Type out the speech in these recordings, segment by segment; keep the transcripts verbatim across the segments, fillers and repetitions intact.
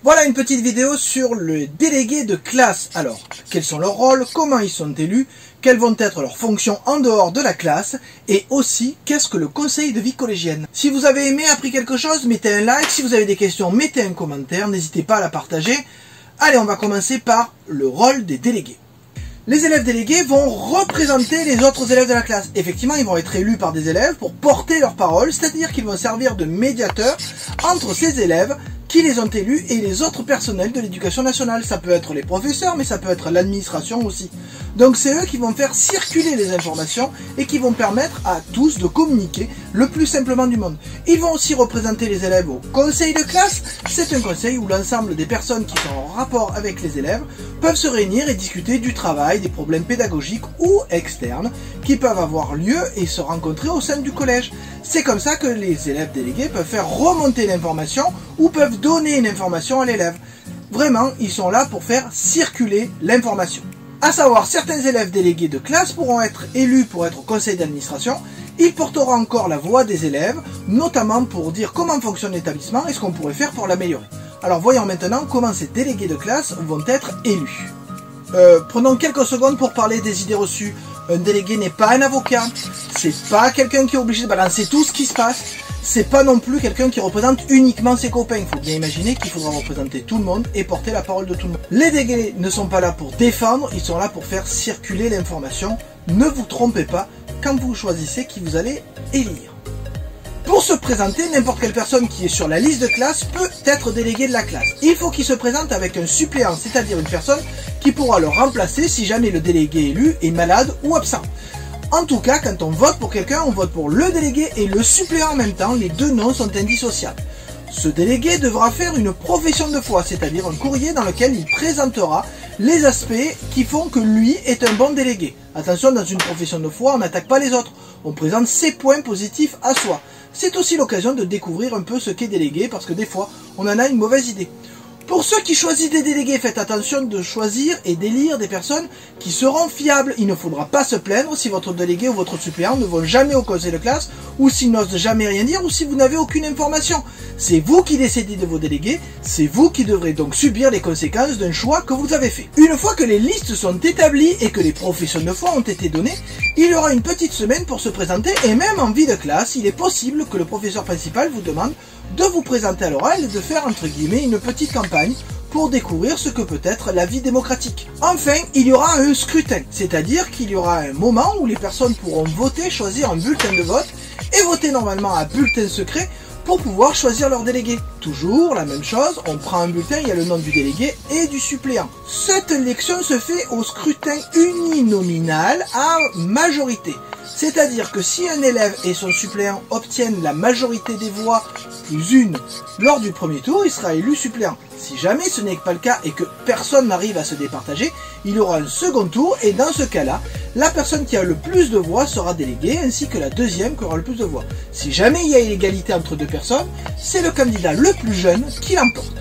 Voilà une petite vidéo sur le délégué de classe. Alors, quels sont leurs rôles, comment ils sont élus, quelles vont être leurs fonctions en dehors de la classe, et aussi, qu'est-ce que le conseil de vie collégienne. Si vous avez aimé, appris quelque chose, mettez un like. Si vous avez des questions, mettez un commentaire, n'hésitez pas à la partager. Allez, on va commencer par le rôle des délégués. Les élèves délégués vont représenter les autres élèves de la classe. Effectivement, ils vont être élus par des élèves pour porter leur parole, c'est-à-dire qu'ils vont servir de médiateurs entre ces élèves qui les ont élus et les autres personnels de l'éducation nationale. Ça peut être les professeurs, mais ça peut être l'administration aussi. Donc c'est eux qui vont faire circuler les informations et qui vont permettre à tous de communiquer le plus simplement du monde. Ils vont aussi représenter les élèves au conseil de classe. C'est un conseil où l'ensemble des personnes qui sont en rapport avec les élèves peuvent se réunir et discuter du travail, des problèmes pédagogiques ou externes qui peuvent avoir lieu et se rencontrer au sein du collège. C'est comme ça que les élèves délégués peuvent faire remonter l'information ou peuvent donner une information à l'élève. Vraiment, ils sont là pour faire circuler l'information. À savoir, certains élèves délégués de classe pourront être élus pour être au conseil d'administration. Ils porteront encore la voix des élèves, notamment pour dire comment fonctionne l'établissement et ce qu'on pourrait faire pour l'améliorer. Alors voyons maintenant comment ces délégués de classe vont être élus. Euh, prenons quelques secondes pour parler des idées reçues. Un délégué n'est pas un avocat, c'est pas quelqu'un qui est obligé de balancer tout ce qui se passe, c'est pas non plus quelqu'un qui représente uniquement ses copains. Il faut bien imaginer qu'il faudra représenter tout le monde et porter la parole de tout le monde. Les délégués ne sont pas là pour défendre, ils sont là pour faire circuler l'information. Ne vous trompez pas quand vous choisissez qui vous allez élire. Pour se présenter, n'importe quelle personne qui est sur la liste de classe peut être délégué de la classe. Il faut qu'il se présente avec un suppléant, c'est-à-dire une personne qui pourra le remplacer si jamais le délégué élu est malade ou absent. En tout cas, quand on vote pour quelqu'un, on vote pour le délégué et le suppléant en même temps. Les deux noms sont indissociables. Ce délégué devra faire une profession de foi, c'est-à-dire un courrier dans lequel il présentera les aspects qui font que lui est un bon délégué. Attention, dans une profession de foi, on n'attaque pas les autres. On présente ses points positifs à soi. C'est aussi l'occasion de découvrir un peu ce qu'est délégué, parce que des fois, on en a une mauvaise idée. Pour ceux qui choisissent des délégués, faites attention de choisir et d'élire des personnes qui seront fiables. Il ne faudra pas se plaindre si votre délégué ou votre suppléant ne vont jamais au conseil de classe, ou s'ils n'osent jamais rien dire, ou si vous n'avez aucune information. C'est vous qui décidez de vos délégués, c'est vous qui devrez donc subir les conséquences d'un choix que vous avez fait. Une fois que les listes sont établies et que les professions de foi ont été données, il y aura une petite semaine pour se présenter, et même en vie de classe, il est possible que le professeur principal vous demande de vous présenter à l'oral et de faire entre guillemets une petite campagne pour découvrir ce que peut être la vie démocratique. Enfin, il y aura un scrutin, c'est-à-dire qu'il y aura un moment où les personnes pourront voter, choisir un bulletin de vote et voter normalement à bulletin secret pour pouvoir choisir leur délégué. Toujours la même chose, on prend un bulletin, il y a le nom du délégué et du suppléant. Cette élection se fait au scrutin uninominal à majorité. C'est-à-dire que si un élève et son suppléant obtiennent la majorité des voix plus une lors du premier tour, il sera élu suppléant. Si jamais ce n'est pas le cas et que personne n'arrive à se départager, il y aura un second tour et dans ce cas-là, la personne qui a le plus de voix sera déléguée ainsi que la deuxième qui aura le plus de voix. Si jamais il y a égalité entre deux personnes, c'est le candidat le plus jeune qui l'emporte.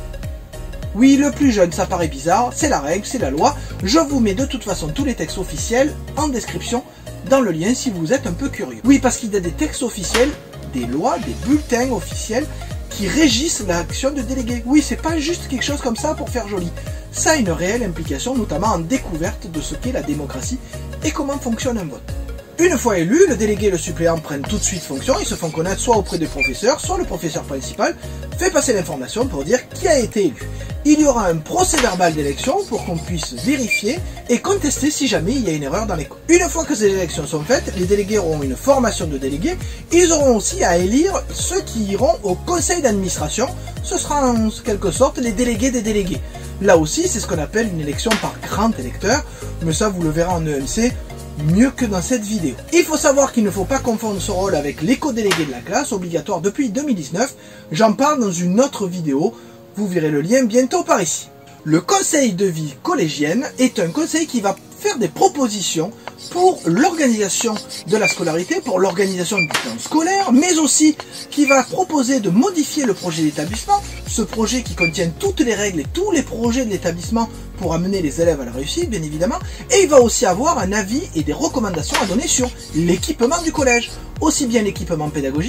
Oui, le plus jeune, ça paraît bizarre, c'est la règle, c'est la loi. Je vous mets de toute façon tous les textes officiels en description dans le lien si vous êtes un peu curieux. Oui, parce qu'il y a des textes officiels, des lois, des bulletins officiels qui régissent l'action de délégué. Oui, c'est pas juste quelque chose comme ça pour faire joli. Ça a une réelle implication, notamment en découverte de ce qu'est la démocratie et comment fonctionne un vote. Une fois élu, le délégué et le suppléant prennent tout de suite fonction, ils se font connaître soit auprès des professeurs, soit le professeur principal fait passer l'information pour dire qui a été élu. Il y aura un procès-verbal d'élection pour qu'on puisse vérifier et contester si jamais il y a une erreur dans les codes. Une fois que ces élections sont faites, les délégués auront une formation de délégués, ils auront aussi à élire ceux qui iront au conseil d'administration, ce sera en quelque sorte les délégués des délégués. Là aussi, c'est ce qu'on appelle une élection par grand électeur, mais ça vous le verrez en E M C, mieux que dans cette vidéo. Il faut savoir qu'il ne faut pas confondre ce rôle avec l'éco-délégué de la classe, obligatoire depuis deux mille dix-neuf. J'en parle dans une autre vidéo, vous verrez le lien bientôt par ici. Le conseil de vie collégienne est un conseil qui va faire des propositions pour l'organisation de la scolarité, pour l'organisation du temps scolaire, mais aussi qui va proposer de modifier le projet d'établissement, ce projet qui contient toutes les règles et tous les projets de l'établissement pour amener les élèves à la réussite, bien évidemment, et il va aussi avoir un avis et des recommandations à donner sur l'équipement du collège, aussi bien l'équipement pédagogique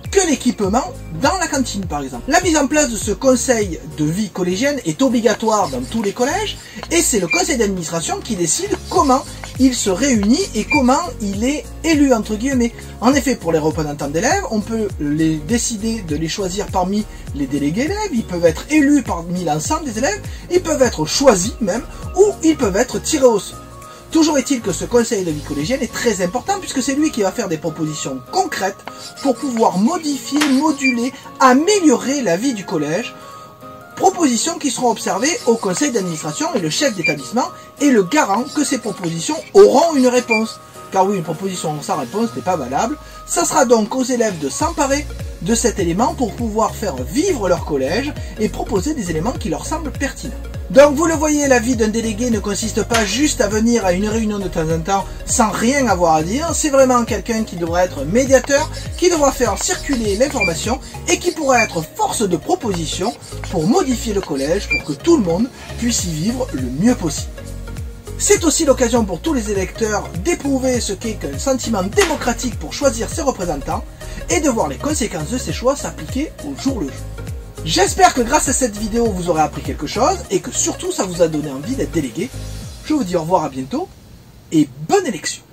que l'équipement dans la cantine par exemple. La mise en place de ce conseil de vie collégienne est obligatoire dans tous les collèges et c'est le conseil d'administration qui décide comment il se réunit et comment il est élu entre guillemets. En effet, pour les représentants d'élèves, on peut les décider de les choisir parmi les délégués élèves, ils peuvent être élus parmi l'ensemble des élèves, ils peuvent être choisis même, ou ils peuvent être tirés au sort. Toujours est-il que ce conseil de vie collégienne est très important puisque c'est lui qui va faire des propositions concrètes pour pouvoir modifier, moduler, améliorer la vie du collège. Propositions qui seront observées au conseil d'administration et le chef d'établissement est le garant que ces propositions auront une réponse. Car oui, une proposition sans réponse n'est pas valable. Ça sera donc aux élèves de s'emparer de cet élément pour pouvoir faire vivre leur collège et proposer des éléments qui leur semblent pertinents. Donc vous le voyez, la vie d'un délégué ne consiste pas juste à venir à une réunion de temps en temps sans rien avoir à dire, c'est vraiment quelqu'un qui devra être médiateur, qui devra faire circuler l'information et qui pourra être force de proposition pour modifier le collège pour que tout le monde puisse y vivre le mieux possible. C'est aussi l'occasion pour tous les électeurs d'éprouver ce qu'est qu'un sentiment démocratique pour choisir ses représentants et de voir les conséquences de ces choix s'appliquer au jour le jour. J'espère que grâce à cette vidéo vous aurez appris quelque chose et que surtout ça vous a donné envie d'être délégué. Je vous dis au revoir, à bientôt et bonne élection.